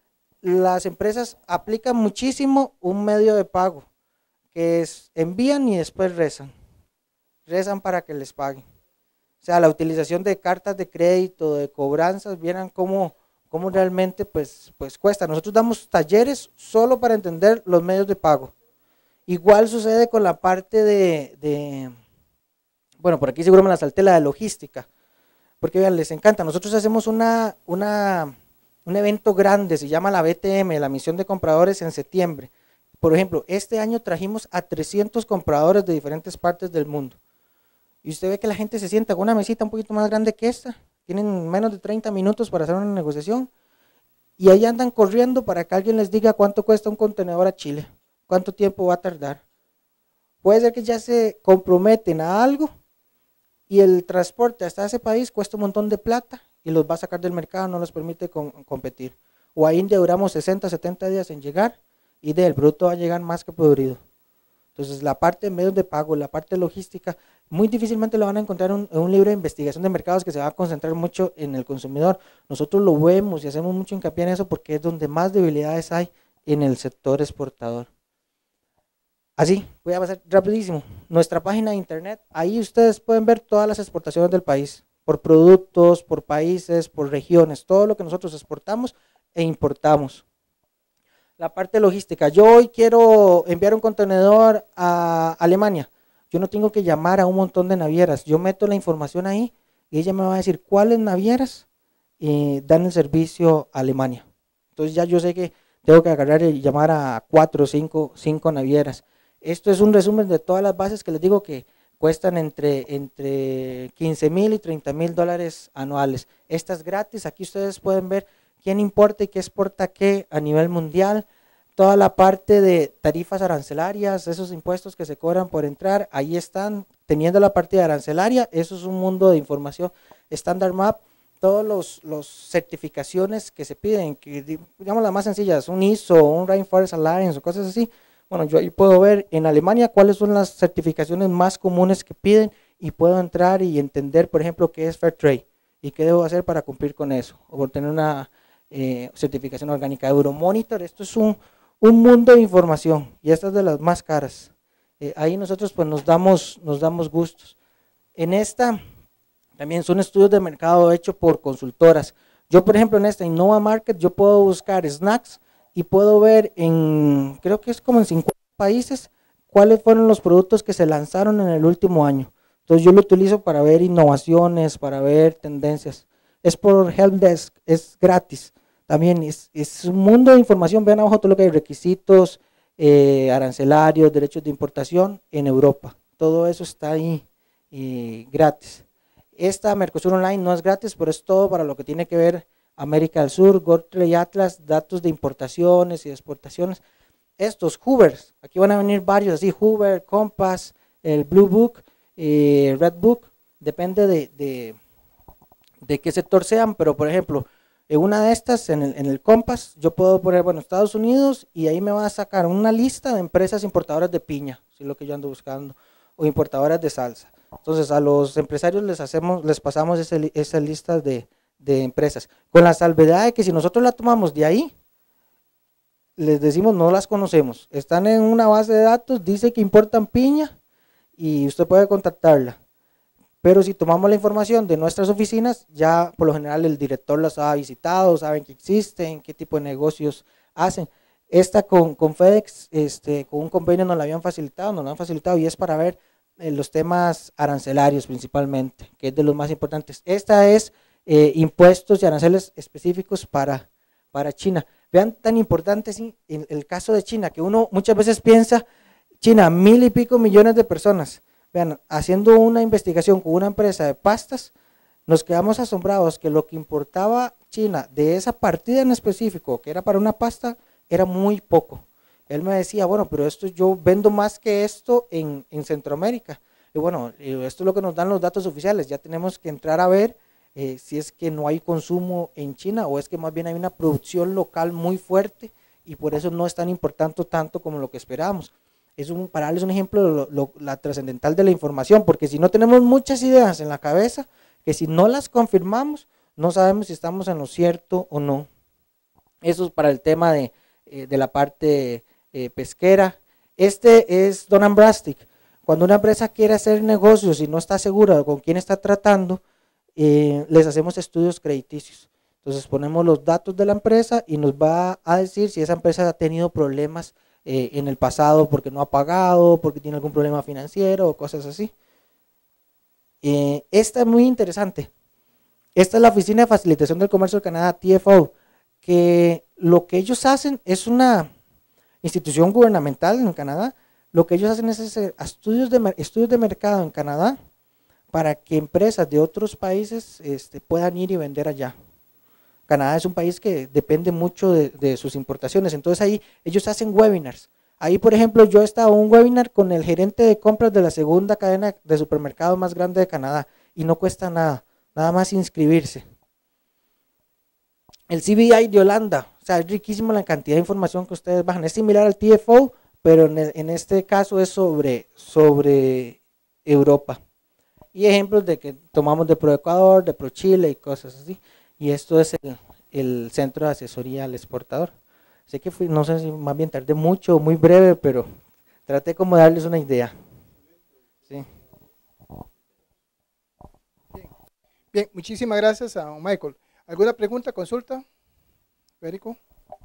las empresas aplican muchísimo un medio de pago, que es envían y después rezan, rezan para que les paguen. O sea, la utilización de cartas de crédito, de cobranzas, vieran cómo, cómo realmente pues, pues cuesta. Nosotros damos talleres solo para entender los medios de pago. Igual sucede con la parte de, de bueno, por aquí seguro me la salté, la de logística, porque vean, les encanta. Nosotros hacemos una, una, un evento grande, se llama la B T M, la misión de compradores, en septiembre. Por ejemplo, este año trajimos a trescientos compradores de diferentes partes del mundo. Y usted ve que la gente se sienta con una mesita un poquito más grande que esta, tienen menos de treinta minutos para hacer una negociación, y ahí andan corriendo para que alguien les diga cuánto cuesta un contenedor a Chile, cuánto tiempo va a tardar. Puede ser que ya se comprometen a algo, y el transporte hasta ese país cuesta un montón de plata, y los va a sacar del mercado, no les permite com competir. O a India duramos sesenta, setenta días en llegar, y del bruto va a llegar más que podrido. Entonces la parte de medios de pago, la parte de logística, muy difícilmente lo van a encontrar en un, en un libro de investigación de mercados que se va a concentrar mucho en el consumidor. Nosotros lo vemos y hacemos mucho hincapié en eso porque es donde más debilidades hay en el sector exportador. Así, voy a pasar rapidísimo. Nuestra página de internet, ahí ustedes pueden ver todas las exportaciones del país, por productos, por países, por regiones, todo lo que nosotros exportamos e importamos. La parte logística, yo hoy quiero enviar un contenedor a Alemania, yo no tengo que llamar a un montón de navieras, yo meto la información ahí y ella me va a decir cuáles navieras eh, dan el servicio a Alemania. Entonces ya yo sé que tengo que agarrar y llamar a cuatro o cinco, cinco navieras. Esto es un resumen de todas las bases que les digo que cuestan entre, entre quince mil y treinta mil dólares anuales. Esta es gratis, aquí ustedes pueden ver quién importa y qué exporta qué a nivel mundial, toda la parte de tarifas arancelarias, esos impuestos que se cobran por entrar, ahí están, teniendo la partida arancelaria, eso es un mundo de información. Standard Map, todos los, los certificaciones que se piden, que digamos las más sencillas, un I S O, un Rainforest Alliance o cosas así. Bueno, yo ahí puedo ver en Alemania cuáles son las certificaciones más comunes que piden y puedo entrar y entender, por ejemplo, qué es Fair Trade y qué debo hacer para cumplir con eso, o por tener una eh, certificación orgánica. Euromonitor, esto es un, un mundo de información y esta es de las más caras. Eh, ahí nosotros pues nos damos, nos damos gustos. En esta también son estudios de mercado hechos por consultoras. Yo, por ejemplo, en esta Innova Market, yo puedo buscar snacks y puedo ver en, creo que es como en cincuenta países, cuáles fueron los productos que se lanzaron en el último año. Entonces yo lo utilizo para ver innovaciones, para ver tendencias. Es por Helpdesk, es gratis. También es, es un mundo de información. Vean abajo todo lo que hay, requisitos, eh, arancelarios, derechos de importación en Europa. Todo eso está ahí eh, gratis. Esta Mercosur Online no es gratis, pero es todo para lo que tiene que ver América del Sur, GovTrade Atlas, datos de importaciones y exportaciones. Estos Hoovers, aquí van a venir varios así, Hoover, Compass, el Blue Book, eh, Red Book, depende de, de, de qué sector sean, pero por ejemplo, en una de estas, en el, en el Compass, yo puedo poner, bueno, Estados Unidos, y ahí me va a sacar una lista de empresas importadoras de piña, si es lo que yo ando buscando, o importadoras de salsa. Entonces a los empresarios les hacemos, les pasamos ese, esa lista de, de empresas, con la salvedad de que si nosotros la tomamos de ahí, les decimos no las conocemos, están en una base de datos, dice que importan piña y usted puede contactarla, pero si tomamos la información de nuestras oficinas, ya por lo general el director las ha visitado, saben que existen, qué tipo de negocios hacen. Esta con, con FedEx, este, con un convenio nos la habían facilitado, nos la han facilitado y es para ver eh, los temas arancelarios principalmente, que es de los más importantes. Esta es eh, impuestos y aranceles específicos para, para China. Vean tan importante sí, en el caso de China, que uno muchas veces piensa, China, mil y pico millones de personas. Vean, haciendo una investigación con una empresa de pastas, nos quedamos asombrados que lo que importaba China de esa partida en específico, que era para una pasta, era muy poco. Él me decía, bueno, pero esto yo vendo más que esto en, en Centroamérica. Y bueno, esto es lo que nos dan los datos oficiales, ya tenemos que entrar a ver eh, si es que no hay consumo en China o es que más bien hay una producción local muy fuerte y por eso no están importando tanto como lo que esperábamos. Es un, para darles un ejemplo de lo, lo, la trascendental de la información, porque si no tenemos muchas ideas en la cabeza, que si no las confirmamos, no sabemos si estamos en lo cierto o no. Eso es para el tema de, eh, de la parte eh, pesquera. Este es Dun Bradstreet. Cuando una empresa quiere hacer negocios y no está segura de con quién está tratando, eh, les hacemos estudios crediticios. Entonces ponemos los datos de la empresa y nos va a decir si esa empresa ha tenido problemas eh, en el pasado porque no ha pagado, porque tiene algún problema financiero o cosas así. Eh, esta es muy interesante. Esta es la Oficina de Facilitación del Comercio de Canadá, T F O, que lo que ellos hacen es una institución gubernamental en Canadá. Lo que ellos hacen es hacer estudios de, estudios de mercado en Canadá para que empresas de otros países este, puedan ir y vender allá. Canadá es un país que depende mucho de, de sus importaciones, entonces ahí ellos hacen webinars. Ahí, por ejemplo, yo he estado en un webinar con el gerente de compras de la segunda cadena de supermercados más grande de Canadá y no cuesta nada, nada más inscribirse. El C B I de Holanda, o sea, es riquísimo la cantidad de información que ustedes bajan, es similar al T F O, pero en, el, en este caso es sobre, sobre Europa. Y ejemplos de que tomamos de ProEcuador, de ProChile y cosas así. Y esto es el, el centro de asesoría al exportador. Sé que fui, no sé si más bien tardé mucho o muy breve, pero traté como de darles una idea. Sí. Bien. Bien, muchísimas gracias a Michael. ¿Alguna pregunta, consulta? Federico.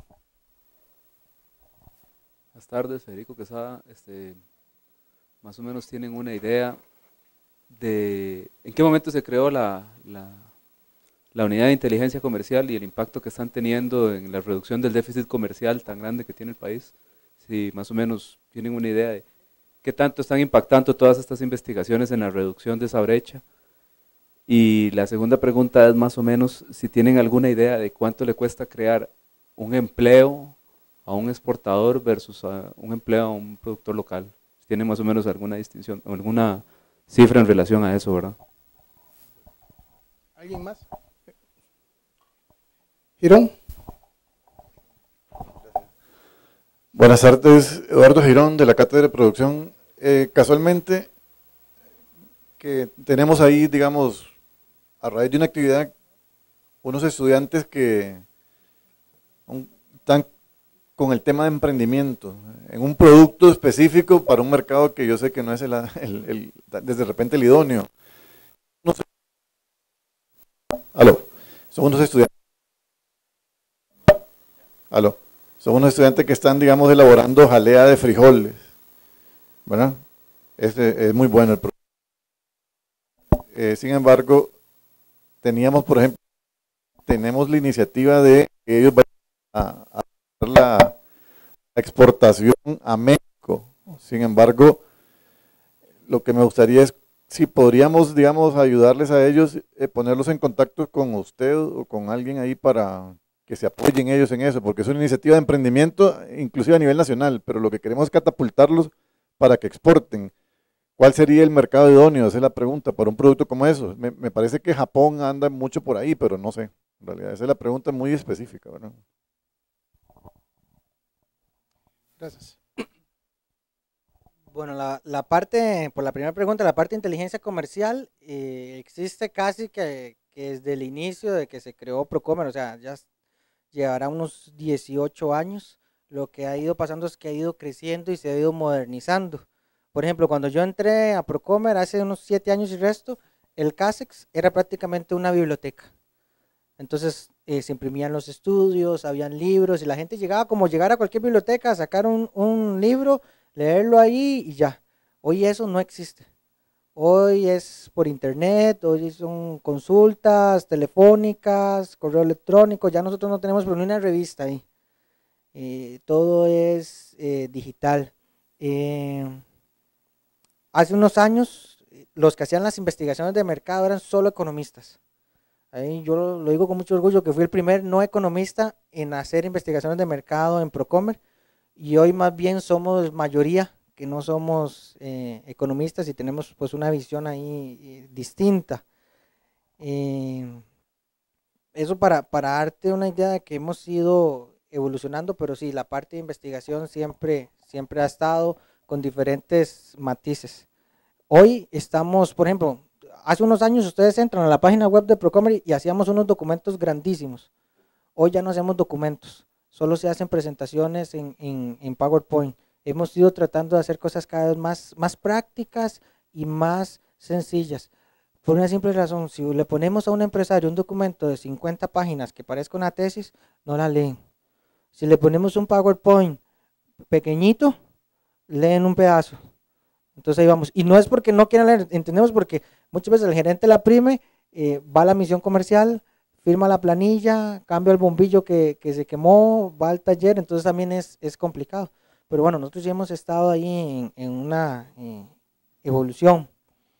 Buenas tardes, Federico Quesada. Este, más o menos tienen una idea de en qué momento se creó la, la, la unidad de inteligencia comercial y el impacto que están teniendo en la reducción del déficit comercial tan grande que tiene el país. Si más o menos tienen una idea de ¿Qué tanto están impactando todas estas investigaciones en la reducción de esa brecha? Y la segunda pregunta es más o menos si tienen alguna idea de cuánto le cuesta crear un empleo a un exportador versus a un empleo a un productor local. Si tienen más o menos alguna distinción o alguna cifra en relación a eso, ¿verdad? ¿Alguien más? Girón. Buenas tardes, Eduardo Girón de la Cátedra de Producción. Eh, casualmente que tenemos ahí, digamos, a raíz de una actividad, unos estudiantes que un, están con el tema de emprendimiento, en un producto específico para un mercado que yo sé que no es el, el, el, desde repente el idóneo. No sé. Aló, son unos estudiantes. Aló, son unos estudiantes que están, digamos, elaborando jalea de frijoles, ¿verdad? Es, es muy bueno el producto. Eh, sin embargo, teníamos, por ejemplo, tenemos la iniciativa de que ellos vayan a, a hacer la, la exportación a México. Sin embargo, lo que me gustaría es si podríamos, digamos, ayudarles a ellos, eh, ponerlos en contacto con usted o con alguien ahí para que se apoyen ellos en eso, porque es una iniciativa de emprendimiento, inclusive a nivel nacional, pero lo que queremos es catapultarlos para que exporten. ¿Cuál sería el mercado idóneo? Esa es la pregunta para un producto como eso. Me, me parece que Japón anda mucho por ahí, pero no sé. En realidad, esa es la pregunta muy específica, ¿verdad? Gracias. Bueno, la, la parte, por la primera pregunta, la parte de inteligencia comercial eh, existe casi que, que desde el inicio de que se creó Procomer, o sea, ya llevará unos dieciocho años. Lo que ha ido pasando es que ha ido creciendo y se ha ido modernizando. Por ejemplo, cuando yo entré a Procomer hace unos siete años y resto, el CASEX era prácticamente una biblioteca. Entonces eh, se imprimían los estudios, habían libros y la gente llegaba como llegar a cualquier biblioteca, sacar un, un libro, leerlo ahí y ya. Hoy eso no existe. Hoy es por internet, hoy son consultas telefónicas, correo electrónico, ya nosotros no tenemos por ni una revista ahí. Eh, todo es eh, digital. Eh, Hace unos años, los que hacían las investigaciones de mercado eran solo economistas. Ahí yo lo, lo digo con mucho orgullo que fui el primer no economista en hacer investigaciones de mercado en Procomer, y hoy más bien somos mayoría que no somos eh, economistas y tenemos pues una visión ahí eh, distinta. Eh, eso para, para darte una idea de que hemos ido evolucionando, pero sí, la parte de investigación siempre, siempre ha estado con diferentes matices. Hoy estamos, por ejemplo, hace unos años ustedes entran a la página web de Procomer y hacíamos unos documentos grandísimos. Hoy ya no hacemos documentos, solo se hacen presentaciones en, en, en PowerPoint. Hemos ido tratando de hacer cosas cada vez más, más prácticas y más sencillas. Por una simple razón, si le ponemos a un empresario un documento de cincuenta páginas que parezca una tesis, no la leen. Si le ponemos un PowerPoint pequeñito, leen un pedazo. Entonces ahí vamos. Y no es porque no quieran leer, entendemos porque muchas veces el gerente de la PRIME eh, va a la misión comercial, firma la planilla, cambia el bombillo que, que se quemó, va al taller, entonces también es, es complicado. Pero bueno, nosotros ya hemos estado ahí en, en una eh, evolución.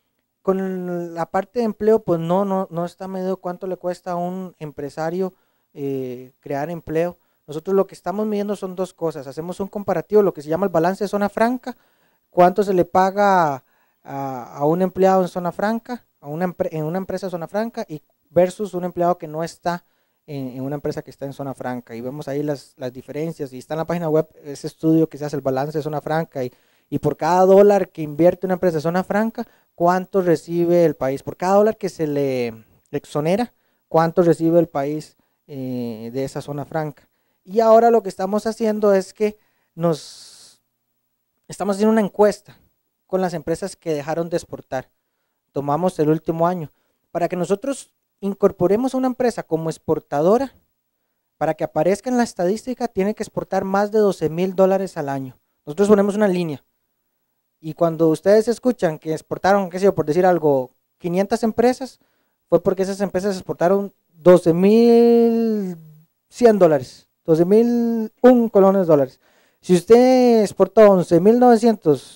Con la parte de empleo, pues no, no, no está medido cuánto le cuesta a un empresario eh, crear empleo. Nosotros lo que estamos midiendo son dos cosas. Hacemos un comparativo, lo que se llama el balance de zona franca, cuánto se le paga a, a un empleado en zona franca, a una, en una empresa de zona franca, y versus un empleado que no está en, en una empresa que está en zona franca. Y vemos ahí las, las diferencias, y está en la página web ese estudio que se hace el balance de zona franca, y, y por cada dólar que invierte una empresa de zona franca, cuánto recibe el país. Por cada dólar que se le exonera, cuánto recibe el país eh, de esa zona franca. Y ahora lo que estamos haciendo es que nos estamos haciendo una encuesta con las empresas que dejaron de exportar. Tomamos el último año. Para que nosotros incorporemos a una empresa como exportadora, para que aparezca en la estadística, tiene que exportar más de doce mil dólares al año. Nosotros ponemos una línea. Y cuando ustedes escuchan que exportaron, qué sé yo, por decir algo, quinientas empresas, fue porque esas empresas exportaron doce mil cien dólares. doce mil un colones dólares. Si usted exportó once mil novecientos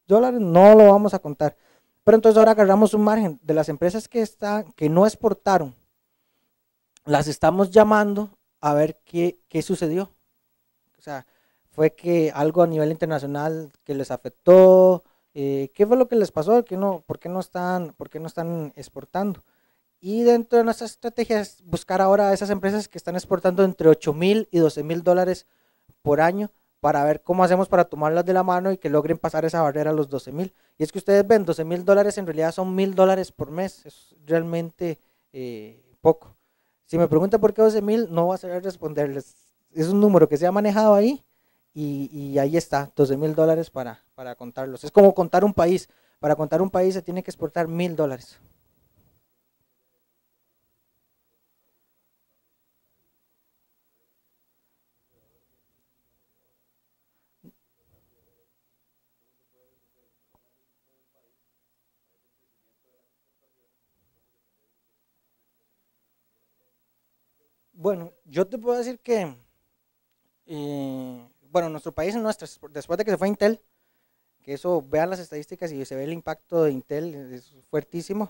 dólares no lo vamos a contar. Pero entonces ahora agarramos un margen de las empresas que, están, que no exportaron, las estamos llamando a ver qué, qué sucedió. O sea, fue que algo a nivel internacional que les afectó, eh, qué fue lo que les pasó, ¿Qué no, por, qué no están, por qué no están exportando. Y dentro de nuestra estrategia es buscar ahora a esas empresas que están exportando entre ocho mil y doce mil dólares por año para ver cómo hacemos para tomarlas de la mano y que logren pasar esa barrera a los doce mil. Y es que ustedes ven, doce mil dólares en realidad son mil dólares por mes, es realmente eh, poco. Si me preguntan por qué doce mil, no voy a saber responderles. Es un número que se ha manejado ahí y, y ahí está, doce mil dólares para, para contarlos. Es como contar un país. Para contar un país se tiene que exportar mil dólares. Bueno, yo te puedo decir que, eh, bueno, nuestro país, nuestra, después de que se fue Intel, que eso, vean las estadísticas y se ve el impacto de Intel, es fuertísimo.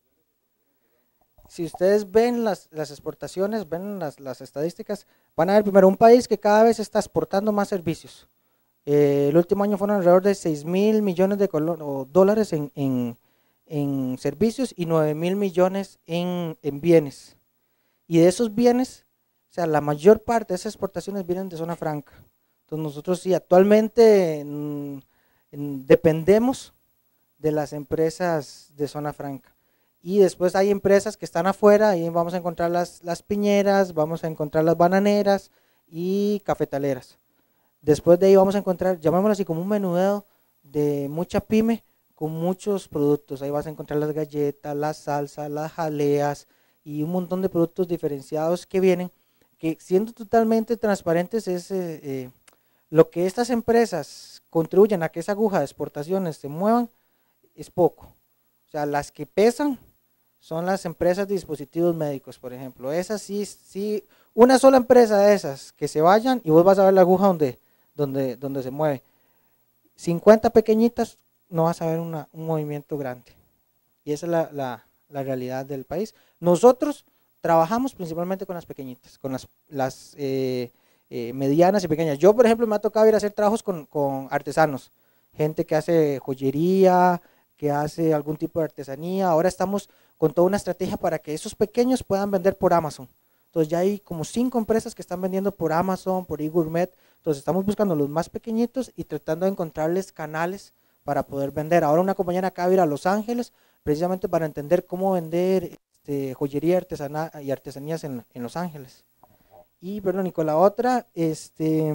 Si ustedes ven las, las exportaciones, ven las, las estadísticas, van a ver primero un país que cada vez está exportando más servicios. Eh, el último año fueron alrededor de seis mil millones de o dólares en, en, en servicios y nueve mil millones en, en bienes. Y de esos bienes, o sea, la mayor parte de esas exportaciones vienen de zona franca. Entonces nosotros sí, actualmente mm, mm, dependemos de las empresas de zona franca. Y después hay empresas que están afuera, ahí vamos a encontrar las, las piñeras, vamos a encontrar las bananeras y cafetaleras. Después de ahí vamos a encontrar, llamémoslo así, como un menudeo de mucha pyme con muchos productos. Ahí vas a encontrar las galletas, las salsas, las jaleas y un montón de productos diferenciados que vienen, que siendo totalmente transparentes es eh, eh, lo que estas empresas contribuyen a que esa aguja de exportaciones se muevan es poco. O sea, las que pesan son las empresas de dispositivos médicos, por ejemplo. Esas sí, sí, una sola empresa de esas que se vayan y vos vas a ver la aguja donde, donde, donde se mueve. cincuenta pequeñitas, no vas a ver una, un movimiento grande. Y esa es la, la, la realidad del país. Nosotros trabajamos principalmente con las pequeñitas, con las, las eh, eh, medianas y pequeñas. Yo, por ejemplo, me ha tocado ir a hacer trabajos con, con artesanos, gente que hace joyería, que hace algún tipo de artesanía. Ahora estamos con toda una estrategia para que esos pequeños puedan vender por Amazon. Entonces ya hay como cinco empresas que están vendiendo por Amazon, por eGourmet. Entonces estamos buscando los más pequeñitos y tratando de encontrarles canales para poder vender. Ahora una compañera acaba de ir a Los Ángeles precisamente para entender cómo vender este, joyería artesana, y artesanías en, en Los Ángeles. Y perdón, y con la otra, este,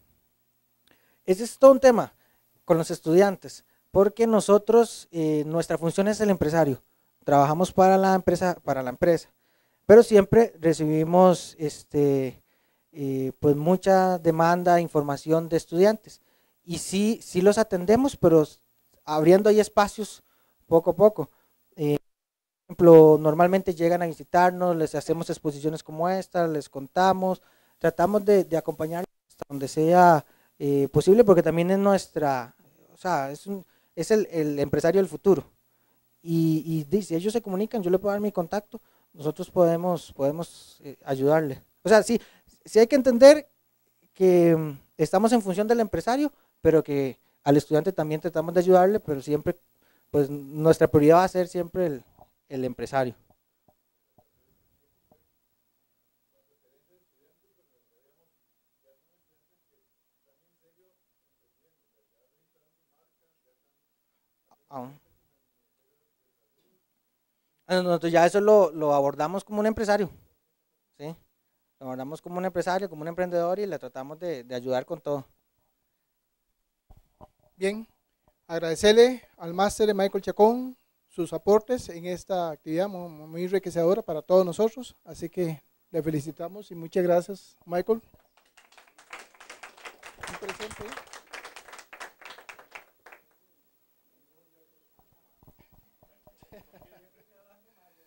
ese es todo un tema con los estudiantes, porque nosotros, eh, nuestra función es el empresario, trabajamos para la empresa, para la empresa, pero siempre recibimos este, eh, pues mucha demanda, información de estudiantes, y sí, sí los atendemos, pero abriendo ahí espacios poco a poco. Eh, por ejemplo, normalmente llegan a visitarnos, les hacemos exposiciones como esta, les contamos, tratamos de, de acompañarlos hasta donde sea eh, posible, porque también es nuestra, o sea, es, un, es el, el empresario del futuro. Y, y dice, ellos se comunican, yo le puedo dar mi contacto, nosotros podemos, podemos eh, ayudarle. O sea, sí, sí hay que entender que mm, estamos en función del empresario, pero que al estudiante también tratamos de ayudarle, pero siempre, pues nuestra prioridad va a ser siempre el, el empresario. Ah, nosotros ya eso lo, lo abordamos como un empresario, ¿sí? Lo abordamos como un empresario, como un emprendedor y le tratamos de, de ayudar con todo. Bien, agradecerle al máster Michael Chacón sus aportes en esta actividad muy, muy enriquecedora para todos nosotros, así que le felicitamos y muchas gracias, Michael. Un presente.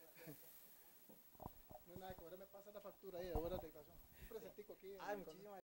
No hay nada, que ahora me pasa la factura ahí, ahora de razón. Un presentico aquí. Ah, muchísimas